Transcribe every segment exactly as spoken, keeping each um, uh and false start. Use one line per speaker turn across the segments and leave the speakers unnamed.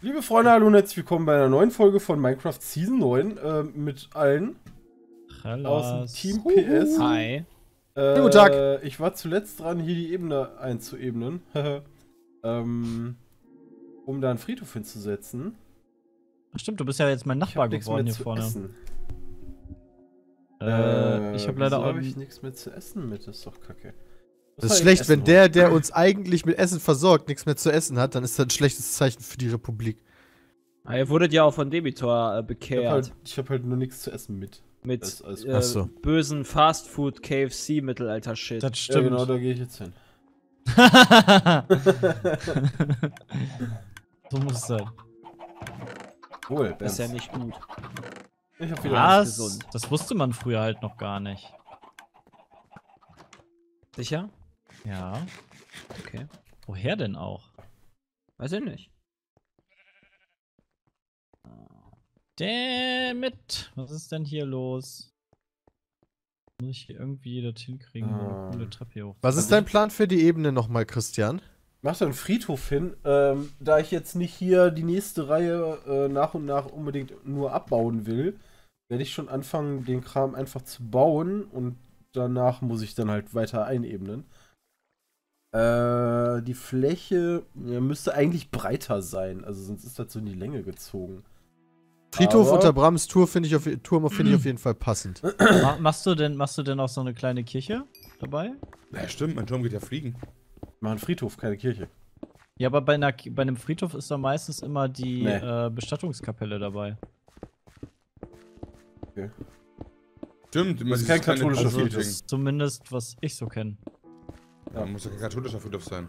Liebe Freunde, hallo und herzlich willkommen bei einer neuen Folge von Minecraft Season neun äh, mit allen
Hallo.
aus dem Team P S.
Hi.
Äh,
Guten Tag.
Ich war zuletzt dran, hier die Ebene einzuebnen, ähm, um da einen Friedhof hinzusetzen.
Stimmt, du bist ja jetzt mein Nachbar
ich
geworden hier
zu
vorne.
Essen.
Äh,
Äh,
ich habe leider auch
habe ich nichts mehr zu essen mit, das ist doch kacke.
Das ist schlecht, wenn der, der uns eigentlich mit Essen versorgt, nichts mehr zu essen hat, dann ist das ein schlechtes Zeichen für die Republik.
Ah, ihr wurdet ja auch von Debitor äh,
Ich habe
bekehrt.
halt, ich hab halt nur nichts zu essen mit.
mit
Das ist alles
äh,
Ach so.
bösen Fastfood K F C Mittelalter-Shit.
Das
Ja,
stimmt.
genau, da gehe ich jetzt hin.
So muss es sein.
Wohl,
Das ist ja
Bernd.
nicht gut.
Ich hab wieder alles
Was?
gesund.
Das wusste man früher halt noch gar nicht.
Sicher?
Ja.
Okay.
Woher denn auch?
Weiß ich nicht.
Damn it. Was ist denn hier los? Muss ich hier irgendwie das hinkriegen, so eine
Ähm.
coole Treppe hier hoch?
Was ist dein Plan für die Ebene nochmal, Christian?
Mach da einen Friedhof hin. Ähm, da ich jetzt nicht hier die nächste Reihe äh, nach und nach unbedingt nur abbauen will, werde ich schon anfangen, den Kram einfach zu bauen und danach muss ich dann halt weiter einebnen. Äh, die Fläche ja, müsste eigentlich breiter sein, also sonst ist das so in die Länge gezogen.
Friedhof
Aber-
unter Brams Tour finde ich, auf, Turm finde ich auf jeden Fall passend.
Ma machst du denn, machst du denn auch so eine kleine Kirche dabei?
Ja, stimmt, mein Turm geht ja fliegen.
Mach einen Friedhof, keine Kirche.
Ja, aber bei, einer, Ki- bei einem Friedhof ist doch meistens immer die
Nee.
äh, Bestattungskapelle dabei.
Stimmt, immer
Das ist
dieses
kein
kleine
katholischer
Also
Friedhof.
das ist zumindest, was ich so kenne.
Ja, muss ja kein katholischer Friedhof sein.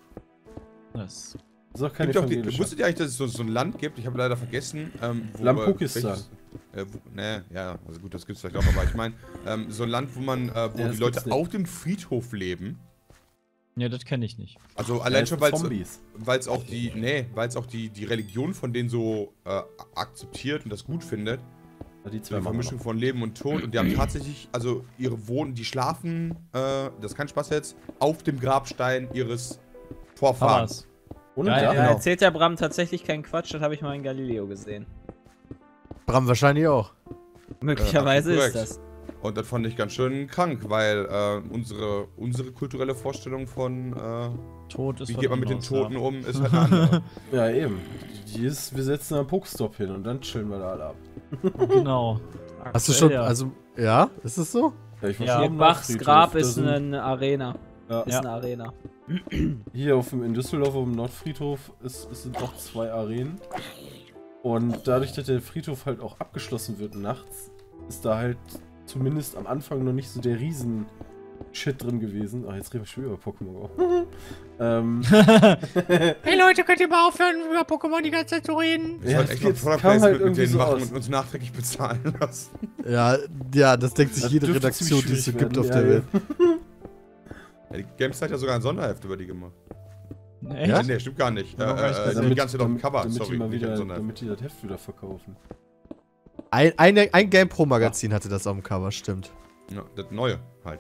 Das
Das ist auch keine
Gibt auch die,
evangelische.
wusstet ihr eigentlich, dass es so, so ein Land gibt? Ich habe leider vergessen. Ähm, wo
Lampukistan.
welches- Äh, wo, ne, ja, also gut, das gibt's vielleicht auch, aber ich meine, ähm, so ein Land, wo man, äh, wo
Ja,
die
das
Leute
gibt's nicht.
auf dem Friedhof leben.
Ja, das kenne ich nicht.
Also
Ja,
allein
das
schon,
sind
weil
Zombies.
es auch die, nee, weil es auch die, die Religion von denen so äh, akzeptiert und das gut findet.
Ja, die
So
zwei
eine
machen wir
Vermischung
noch.
von Leben und Tod. Und die haben tatsächlich, also ihre Wohnen, die schlafen, äh, das ist kein Spaß jetzt, auf dem Grabstein ihres Vorfahrens.
Papas.
Und
Ja,
ja,
Ja,
genau.
erzählt der Bram tatsächlich keinen Quatsch, das habe ich mal in Galileo gesehen.
Bram wahrscheinlich auch.
Möglicherweise
absolut
ist
korrekt.
das.
Und das fand ich ganz schön krank, weil äh, unsere, unsere kulturelle Vorstellung von, äh,
Tod ist
wie
was
geht man mit den
anderes,
Toten
ja.
um, ist halt eine andere.
ja, eben. Die ist, wir setzen einen Pokestop hin und dann chillen wir da alle ab.
Genau.
Hast du
Aktuell,
schon,
ja.
also, ja, ist es so?
Ja, ich war
Ja,
schon
Hier
am
Bachs
Nordfriedhof.
Grab
Da
ist
sind-
eine Arena.
Ja,
Ist
Ja.
eine Arena.
Hier auf dem, in Düsseldorf auf dem Nordfriedhof ist, ist, sind noch zwei Arenen. Und dadurch, dass der Friedhof halt auch abgeschlossen wird nachts, ist da halt zumindest am Anfang noch nicht so der riesen Shit drin gewesen. Ah, jetzt reden wir schon über Pokémon Go. ähm,
Hey Leute, könnt ihr mal aufhören, über Pokémon die ganze Zeit zu reden?
Ich
Ja,
wollte echt mal
jetzt
Product
kam halt
Placement mit
irgendwie
denen
so
machen
aus.
und uns nachträglich bezahlen lassen.
Ja, ja, das denkt sich
Das
jede
dürfte
Redaktion, die
ziemlich
es so
schwierig
gibt auf
werden,
der
ja,
Welt.
Ja, die Games hat ja sogar ein Sonderheft über die gemacht.
Echt?
Ja?
Nee, stimmt gar nicht. Äh,
Ja,
äh,
ich-
äh, die ganze Zeit auf dem Cover,
damit
sorry.
die mal
nicht
wieder,
ein Sonderheft.
damit die das Heft wieder verkaufen.
Ein, eine, ein Game Pro Magazin hatte das auf dem Cover, stimmt.
Ja, das Neue halt.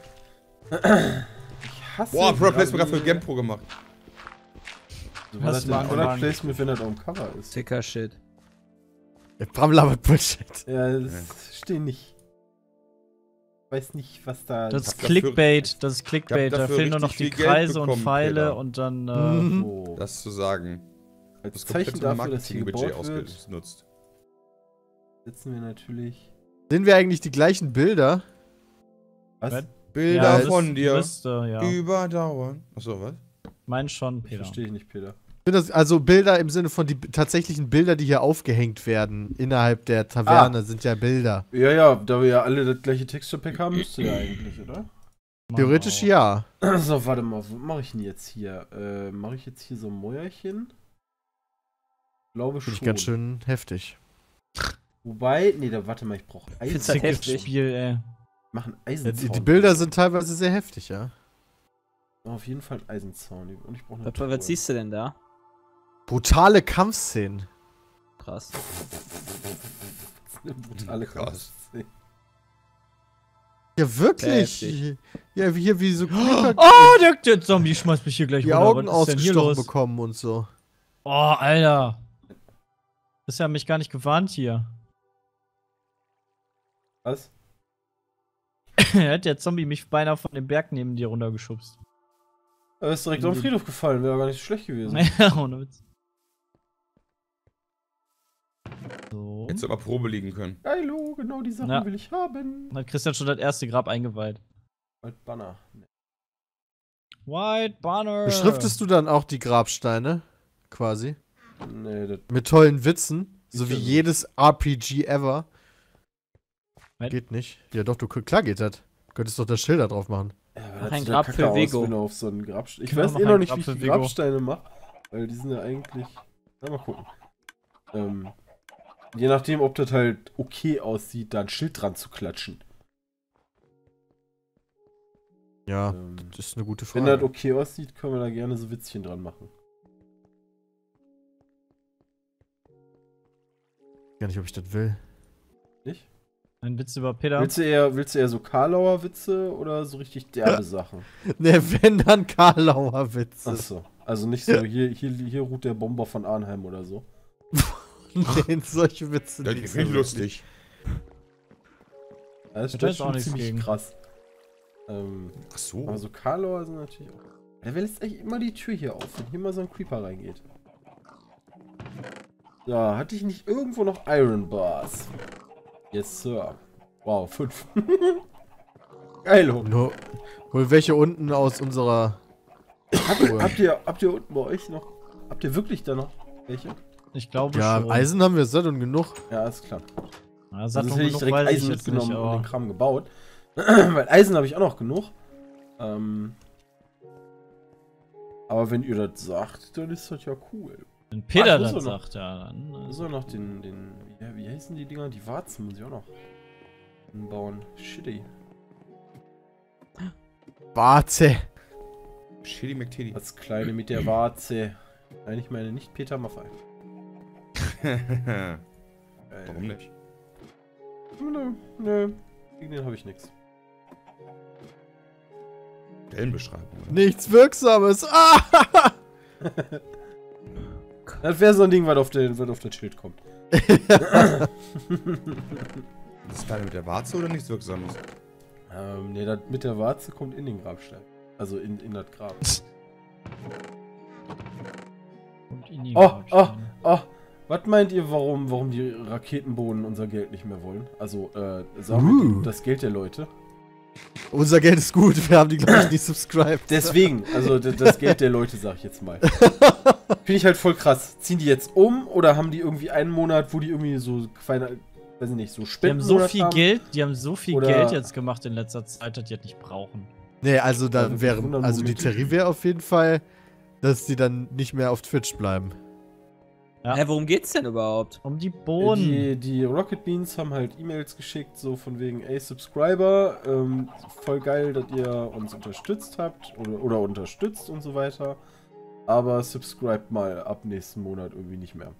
Ich hasse
Boah, Product
die
Placement gerade für
alle-
GamePro gemacht.
So war das
Hast du
denn
mal
Product
angefangen?
Placement, wenn das auf dem Cover ist?
Sicker Shit.
Ja, Bram labert Bullshit.
Ja, das steht nicht. Ich weiß nicht, was da.
Das ist
hab dafür-
Clickbait, das ist Clickbait,
ich hab
da
dafür
fehlen nur noch die
richtig viel
Kreise
Geld
und
bekommen,
Pfeile
Peter.
und dann, äh,
Mhm.
Oh.
Das zu sagen.
Als
Das
Zeichen
komplette
dafür, dass hier
Marketingbudget
gebaut wird,
ausgenutzt.
setzen wir natürlich.
Sehen wir eigentlich die gleichen Bilder?
Was?
Was?
Bilder
ja,
von
müsst-
dir
müsste, ja.
überdauern. Achso, was?
Mein schon,
Ich
Peter.
verstehe ich nicht, Peter.
Ich finde das, also Bilder im Sinne von die tatsächlichen Bilder, die hier aufgehängt werden innerhalb der Taverne, sind ja Bilder.
Ja, ja, da wir ja alle das gleiche Texture Pack haben, müsste ja eigentlich, oder?
Theoretisch
Mann,
ja.
So, warte mal, was mache ich denn jetzt hier? Äh, mache ich jetzt hier so ein Mäuerchen? Glaube schon.
Finde ich ganz schön heftig.
Wobei, nee, da warte mal, ich brauche
Find's
Eisen.
halt
Sickes
heftig.
Spiel, ey.
Machen
Ja,
Eisenzaun.
die, die Bilder sind teilweise sehr heftig, ja.
Auf jeden Fall Eisenzaun. Und ich brauche eine
Was,
Truhe.
was siehst du denn da?
Brutale Kampfszenen.
Krass.
Eine brutale
Krass.
Krass.
Ja, wirklich.
Heftig.
Ja, wie hier wie so Creeper
Oh, der, der Zombie schmeißt mich hier gleich
die
runter.
Augen
Was ist denn hier
ausgestochen
los?
bekommen und so.
Oh, Alter. Ist ja mich gar nicht gewarnt hier.
Was?
Er hat der Zombie mich beinahe von dem Berg neben dir runtergeschubst.
Er ist direkt auf den Friedhof gefallen, wäre gar nicht so schlecht gewesen.
Ja, ohne Witz. So.
Hättest du aber Probe liegen können.
Hallo, genau die Sachen
Ja.
will ich haben.
Dann hat Christian schon das erste Grab eingeweiht.
Halt Banner. Nee.
White Banner.
Beschriftest du dann auch die Grabsteine? Quasi.
Nee, das
Mit tollen Witzen. So
Ist
wie
ja so.
jedes R P G ever.
Was?
Geht nicht. Ja doch, du klar geht das. Du könntest doch das Schild da drauf machen.
Ja, aber
Mach
das
ein
sieht
Grab
ja
für
kacke aus,
Vigo.
wenn du auf so einen Grabstein. Ich
Genau,
weiß
mach
eh
ein
noch nicht,
Grab
wie ich
für
die
Vigo.
Grabsteine mache. Weil die sind ja eigentlich. Na, mal gucken. Ähm, je nachdem, ob das halt okay aussieht, da ein Schild dran zu klatschen.
Ja,
Ähm,
das ist eine gute
wenn das
Frage.
okay aussieht, können wir da gerne so Witzchen dran machen.
Gar nicht, ob ich das will.
Nicht?
Ein Witz über Peter.
Willst du eher, willst du eher so Karlauer Witze oder so richtig derbe Sachen?
Ne, wenn dann Karlauer Witze.
Achso. Also nicht so, hier, hier, hier ruht der Bomber von Arnheim oder so.
Nee, solche Witze
Das
nicht.
ist nicht lustig.
Das
Da
ist
ist auch
schon
nichts
ziemlich
gegen.
krass. Ähm,
Ach so.
aber so Karlauer sind natürlich auch. Ja, wer lässt eigentlich immer die Tür hier auf, wenn hier mal so ein Creeper reingeht? Ja, hatte ich nicht irgendwo noch Iron Bars? Yes, Sir. Wow, fünf. Geilo.
Nur, hol welche unten aus unserer.
Habt, habt, ihr, habt ihr unten bei euch noch. Habt ihr wirklich da noch welche?
Ich glaube
Ja,
schon.
Eisen haben wir satt und genug.
Ja, ist klar.
Ja,
Also
Sattung
das hätte ich
genug
direkt
weiß ich
Eisen
jetzt
mitgenommen
nicht,
und den
aber
Kram gebaut. Weil Eisen habe ich auch noch genug. Ähm, aber wenn ihr das sagt, dann ist das ja cool.
wenn Peter
Ah, ich muss
das
auch noch-
sagt, ja, dann.
Ich
äh,
muss auch noch den, den, wie, wie heißen die Dinger? Die Warzen muss ich auch noch bauen. Shitty.
Warte.
Shitty McTitty.
Das Kleine mit der Warze. Nein, ich meine nicht Peter Maffei.
Warum nicht?
Nö, nö. Gegen den habe ich nichts.
Stellenbeschreibung. Oder?
Nichts Wirksames. Ah!
Das wäre so ein Ding, was auf, den, was auf das Schild kommt.
Das Kleine mit der Warze oder nichts Wirksames?
Ähm, ne, das mit der Warze kommt in den Grabstein. Also in, in das Grab.
Und in die
Oh, oh,
Grabsteine.
oh. Was meint ihr, warum, warum die Raketenbohnen unser Geld nicht mehr wollen? Also, äh, sagen wir
Uh.
die- das Geld der Leute.
Unser Geld ist gut. Wir haben die, glaube ich, nicht subscribed.
Deswegen, also d- das Geld der Leute, sag ich jetzt mal. Finde ich halt voll krass. Ziehen die jetzt um oder haben die irgendwie einen Monat, wo die irgendwie so kleine, weiß ich nicht, so
Die haben
Spenden
so viel Geld, die haben so viel
Oder-
Geld jetzt gemacht in letzter Zeit, dass die das nicht brauchen.
Nee, also
Ja,
dann
wirklich
wäre.
wundern,
Also die
womit.
Theorie wäre auf jeden Fall, dass die dann nicht mehr auf Twitch bleiben.
Ja.
Hä, worum geht's denn überhaupt?
Um die Bohnen.
Die, die Rocket Beans haben halt E-Mails geschickt, so von wegen, ey Subscriber, ähm, voll geil, dass ihr uns unterstützt habt oder, oder unterstützt und so weiter. Aber subscribt mal ab nächsten Monat irgendwie nicht mehr.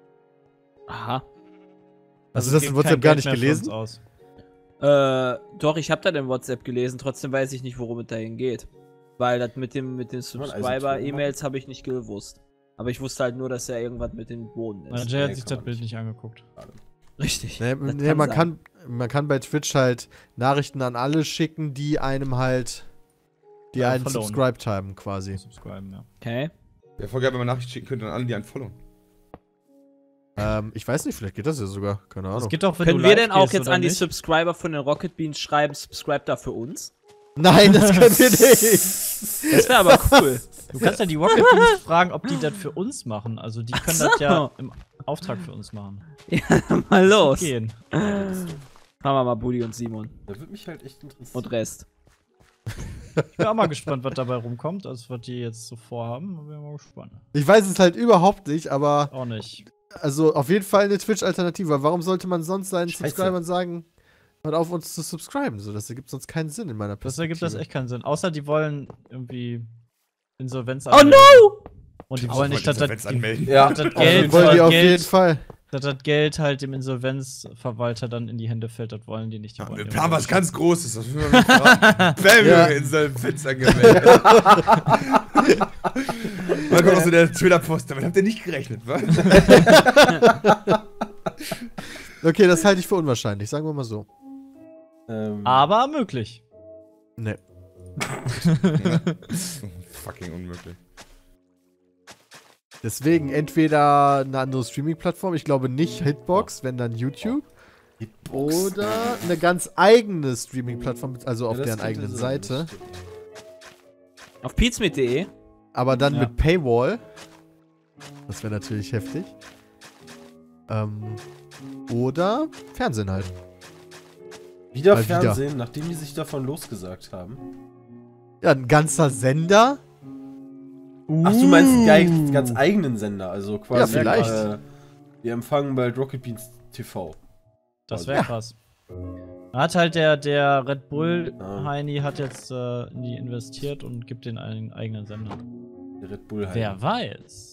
Aha.
Hast du das
gibt
in WhatsApp
kein
gar
Geld
nicht
mehr für uns
gelesen?
Aus.
Äh, doch, ich habe da in WhatsApp gelesen, trotzdem weiß ich nicht, worum es dahin geht. Weil das mit dem mit den
man also
Subscriber-E-Mails habe ich nicht gewusst. Aber ich wusste halt nur, dass ja irgendwas mit den Boden
Ja,
ist.
Jay hat
Nee,
sich
kann
das
man
Bild
nicht.
nicht angeguckt.
Richtig.
Nee,
das
nee man,
sein.
kann, man kann bei Twitch halt Nachrichten an alle schicken, die einem halt. Die
Ja,
einen
followen.
subscribed haben, quasi.
Subscriben, ja.
Okay.
Wäre voll geil, wenn man Nachrichten schicken könnte an alle, die einen followen.
Ähm, ich weiß nicht, vielleicht geht das ja sogar. Keine Ahnung.
Das geht doch, wenn
Können
du
wir
live
denn auch
gehst,
jetzt
oder
an die
nicht?
Subscriber von den Rocket Beans schreiben, subscribe da für uns?
Nein, das können wir nicht.
Das wäre aber cool.
Du kannst ja die Rocket Beans fragen, ob die das für uns machen. Also die können
Ach
das ja
so.
im Auftrag für uns machen.
Ja, mal los.
Gehen.
Machen wir mal Budi und Simon.
Da würde mich halt echt interessieren.
Und Rest.
Ich bin auch mal gespannt, was dabei rumkommt, also was die jetzt so vorhaben. Bin mal gespannt.
Ich weiß es halt überhaupt nicht, aber
Auch nicht.
also auf jeden Fall eine Twitch-Alternative. Warum sollte man sonst seinen
Scheiße.
Subscribern sagen, hört auf uns zu subscriben? So, das ergibt sonst keinen Sinn in meiner
Das
Perspektive.
ergibt das echt keinen Sinn. Außer die wollen irgendwie Insolvenz
Oh
anmelden.
no!
Und die wollen nicht, dass das,
anmelden.
Ja,
das
Also
Geld,
wollen die
das
auf jeden
Geld,
Fall.
dass das Geld halt dem Insolvenzverwalter dann in die Hände fällt, das wollen die nicht. Die
Ja,
wollen
wir
die
planen was
Insolvenz.
ganz Großes, das müssen wir nicht verraten. Bam,
Ja.
Insolvenz angemeldet. dann kommt noch so der Twitter-Post, damit habt ihr nicht gerechnet, wa?
Okay, das halte ich für unwahrscheinlich, sagen wir mal so.
Ähm,
Aber möglich.
Nee.
Fucking unmöglich.
Deswegen entweder eine andere Streaming-Plattform, ich glaube nicht Hitbox, wenn dann YouTube.
Hitbox.
Oder eine ganz eigene Streaming-Plattform, also
Ja,
auf
das
deren
könnte
eigenen
sein,
Seite.
das stimmt.
Auf pizmeet punkt de.
Aber dann
Ja.
mit Paywall. Das wäre natürlich heftig. Ähm, oder Fernsehen halt.
Wieder
Mal wieder.
Fernsehen, nachdem die sich davon losgesagt haben.
Ja, ein ganzer Sender.
Ach, du meinst einen ganz, ganz eigenen Sender, also quasi.
Ja, vielleicht.
Äh, wir empfangen bald Rocket Beans T V.
Das
Also,
wäre
ja.
krass. Da hat halt der, der Red Bull
Ah.
Heini hat jetzt äh, in die investiert und gibt den einen eigenen Sender.
Der Red Bull halt.
Wer weiß.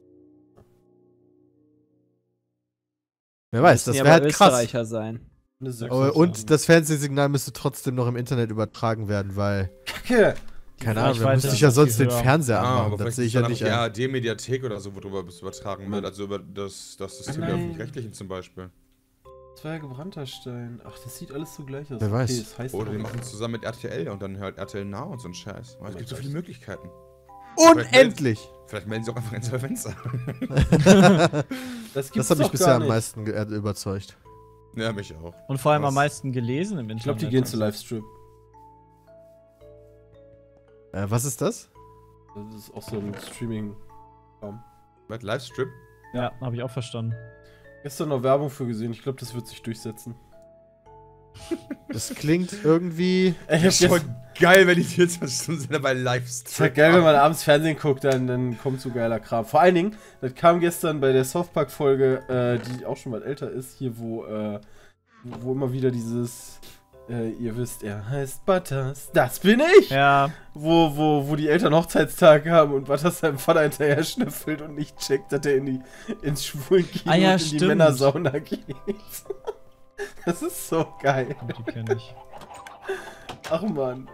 Wer weiß, das
Müssen
wäre
ja aber
halt krass.
Österreicher sein.
Eine Sechs-
Aber- Und das Fernsehsignal müsste trotzdem noch im Internet übertragen werden, weil,
Kacke!
keine
Die
Ahnung, da
Reichweite
müsste
ist
ich ja
noch
sonst
viel
den
höher.
Fernseher
Ah,
anmachen.
aber
Das
vielleicht
sehe
ist
ich ja
dann
nicht
die
ein.
A R D-Mediathek oder so, worüber es übertragen wird. Also über das, das System der
Nein.
Öffentlich-Rechtlichen zum Beispiel.
Zwei gebrannter Stein. Ach, das sieht alles so gleich aus.
Wer weiß.
Okay, das heißt
Oder die
auch-
machen es zusammen mit R T L und dann halt R T L Now und so ein Scheiß. Aber es gibt so viele Möglichkeiten.
Unendlich!
Vielleicht melden sie auch einfach Insolvenz an.
Das, gibt's
Das hat mich
doch
bisher
gar
am
nicht.
meisten ge- äh, überzeugt.
Ja, mich auch.
Und vor allem
Was?
am meisten gelesen im Internet.
Ich glaube, die gehen zu Livestream.
Äh, was ist das?
Das ist auch so ein Streaming.
Mit Livestream?
Ja, habe ich auch verstanden.
Gestern noch Werbung für gesehen. Ich glaube, das wird sich durchsetzen.
Das klingt irgendwie.
Ey, ich
Das
hab
ist
gestern,
schon geil, wenn die vierundzwanzig Stunden sind bei
ist
Livestream.
halt geil, wenn man abends Fernsehen guckt, dann, dann kommt so geiler Kram. Vor allen Dingen, das kam gestern bei der South Park Folge, äh, die auch schon mal älter ist, hier wo, äh, wo immer wieder dieses, äh, ihr wisst, er heißt Butters, das bin ich!
Ja,
Wo, wo, wo die Eltern Hochzeitstag haben und Butters seinem Vater hinterher schnüffelt und nicht checkt, dass er in die, ins Schwulenkino
Ah ja,
und in die
stimmt.
Männersauna geht. Das ist so geil.
die kenne ich.
Ach man.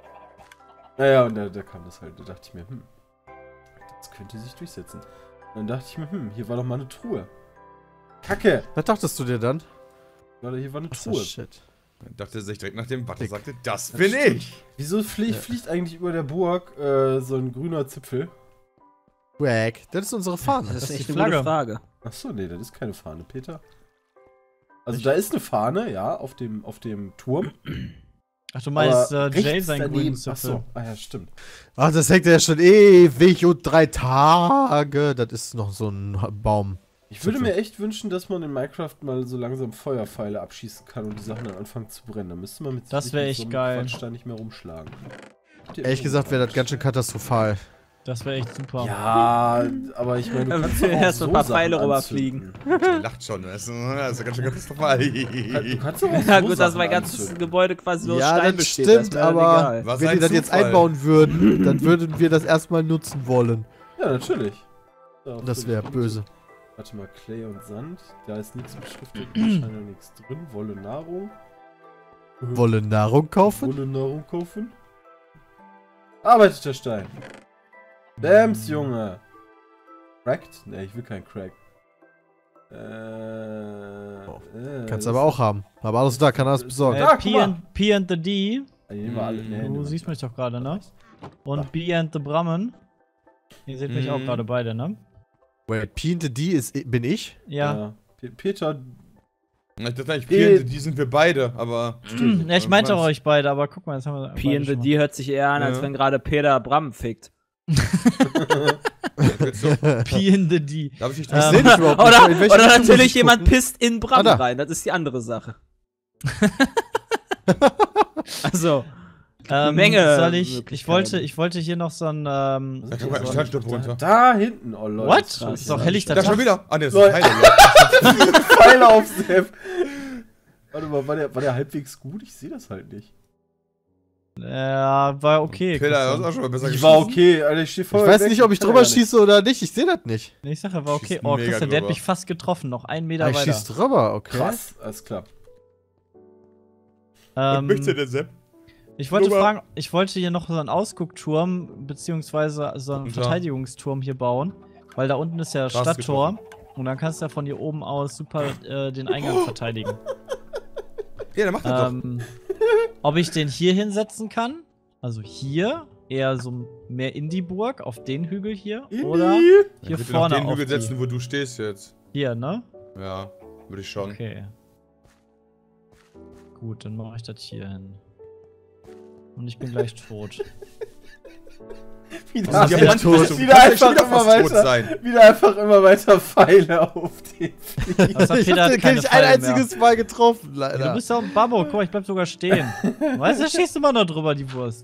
Naja, und da, da kam das halt. Da dachte ich mir, hm, das könnte sich durchsetzen. Und dann dachte ich mir, hm, hier war doch mal eine Truhe. Kacke!
Was dachtest du dir dann?
Warte, hier war eine
Achso,
Truhe.
shit.
Dann dachte er sich direkt nach dem Butter,
Dick.
sagte, das
Das
bin
stimmt.
ich.
Wieso flie
Ja.
fliegt eigentlich über der Burg äh, so ein grüner Zipfel?
Wack. Das ist unsere Fahne.
Das ist
ist
echt
die
eine gute
Flagge.
Frage.
Achso, nee, das ist keine Fahne, Peter. Also da ist eine Fahne, ja, auf dem, auf dem Turm.
Ach, du meinst
aber
äh, Jay
rechts
sein
daneben-
grünen Zipfel.
Achso, ah ja, stimmt.
Ach, das hängt ja schon ewig und drei Tage. Das ist noch so ein Baum.
Ich würde
Zipfel.
mir echt wünschen, dass man in Minecraft mal so langsam Feuerpfeile abschießen kann und die Sachen dann anfangen zu brennen. Dann müsste man mit
Das wär
mit
echt
so einem
geil.
Quatsch da nicht mehr rumschlagen.
Ehrlich gesagt wäre das ganz schön katastrophal.
Das wäre echt super.
Ja, aber ich meine, du kannst doch auch
Erst
so
ein paar
Sachen
Pfeile
anzünden.
rüberfliegen.
Der lacht schon, weißt du? Das ist ja ganz schön katastrophal.
Du kannst doch auch
Ja
so
gut, dass
Sachen
mein ganzes
anzünden.
Gebäude quasi aus
Ja,
Stein
das
besteht.
stimmt,
das ist mir dann
aber-
egal.
Was
Wenn
ein
die das jetzt
Zufall.
einbauen würden, dann würden wir das erstmal nutzen wollen.
Ja, natürlich. Darauf
Das
bin
wäre
ich
böse.
Warte mal, Clay und Sand. Da ist nichts beschriftet, wahrscheinlich nichts drin. Wolle Nahrung.
Wollen Nahrung kaufen?
Wolle Nahrung kaufen. Arbeitet der Stein. Dams, Junge. Cracked? Ne, ich will keinen Crack. Äh,
Oh,
äh,
Kannst
das-
aber auch haben. Aber alles da, kann alles besorgen.
Äh,
Ah, guck
P,
mal.
and, P and the D.
Ah, die nehmen wir alle. Nee,
Du
nehmen
siehst
wir-
mich doch gerade, ne? Und
Ah.
B and the Brammen. Ihr seht mich auch
Mhm.
gerade beide, ne?
Wait, P and the D ist, bin ich?
Ja.
Pe- Peter,
Ich dachte eigentlich,
Eh.
P, die sind wir beide, aber.
Ja, ich meinte auch
Was?
euch beide, aber guck mal, jetzt haben wir.
P
beide
and the
schon
D hört sich eher an, als
Ja.
wenn gerade Peter Bram fickt.
Jetzt so,
mal. P and the D.
darf ich nicht
Ähm,
Ich seh dich überhaupt nicht.
Oder,
In welche
oder
Richtung muss
natürlich
ich
jemand
gucken?
pisst in Bram
Ah, da.
rein, das ist die andere Sache. also,
Ähm,
Menge
Soll ich. Ich
Möglichkeiten.
wollte, ich wollte hier noch so ein. Ähm,
Ja, guck mal,
so-
Sternstufe
da,
runter.
da hinten, oh Leute.
What?
das hab
Das
ich
ist doch
ja
helllichter
Da
nicht.
schon wieder. Ah, ne, das ist
Leute.
ein Pfeile.
Pfeile auf Sepp. Warte mal, war der, war der halbwegs gut? Ich sehe das halt nicht.
ja, war okay.
Peter, das
Christian.
ist auch schon mal besser
Ich war
geschossen.
okay, Alter, ich stehe voll
Ich weiß
weg,
nicht, ob ich
kann
drüber
ja gar
schieße oder nicht. Ich sehe das nicht.
Nee, ich sag, er war okay.
Schießt
Oh,
mega
Christian, der hat
drüber.
mich fast getroffen. Noch einen Meter
Ah, ich
weiter.
schieß drüber, okay.
Krass, alles klar.
Was
Ähm,
möchtest du denn, Sepp?
Ich wollte
Nummer.
fragen, ich wollte hier noch so einen Ausguckturm, beziehungsweise so einen
Unter.
Verteidigungsturm hier bauen. Weil da unten ist ja das
Da hast du
Stadttor. Und dann kannst du ja von hier oben aus super äh, den Eingang
Oh.
verteidigen.
Ja, der macht das doch.
Ähm, ob ich den hier hinsetzen kann? Also hier, eher so mehr in die Burg, auf den Hügel hier. Oder
Dann
hier
würd ich
vorne
auf den
auf
Hügel
die.
setzen, wo du stehst jetzt.
Hier, ne?
Ja, würde ich schon.
Okay. Gut, dann mache ich das hier hin. Und ich bin gleich tot.
Wieder,
Was ist
wieder,
jetzt
tot?
wieder einfach
wieder
immer
fast tot
weiter.
sein.
Wieder einfach immer weiter Pfeile auf den Fliegen.
Also
ich
Peter
hab
hat
den
keine
nicht ein
Pfeile mehr.
einziges Mal getroffen,
Ja,
leider.
du bist doch ein Babbo. Guck mal, ich bleib sogar stehen. Weißt du, da schießt du mal noch drüber, die Wurst.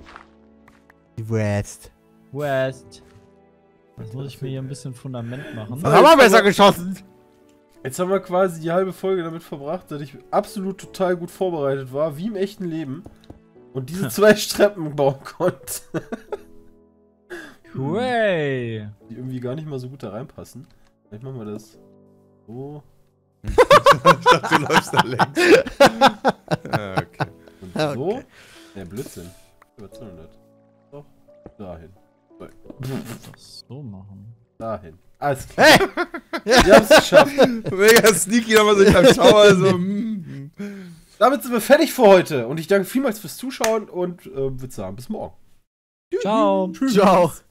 West.
West. Jetzt muss ich mir hier ein bisschen Fundament machen.
Das haben wir besser geschossen.
Jetzt haben wir quasi die halbe Folge damit verbracht, dass ich absolut total gut vorbereitet war, wie im echten Leben. Und diese zwei Streppen bauen konnte.
Hooray!
Die irgendwie gar nicht mal so gut da reinpassen. Vielleicht machen wir das so.
Ich dachte, du läufst da längs. Ah, okay.
Und
Ah,
so.
okay.
Ja, Blödsinn. Was soll denn das? Doch. Dahin. So.
Das so machen.
Dahin. Alles klar.
Hey!
Wir haben es geschafft.
Mega sneaky, nochmal so hinterm Tower, so. mm.
Damit sind wir fertig für heute. Und ich danke vielmals fürs Zuschauen und äh, würde sagen, bis morgen.
Ciao!
Ciao.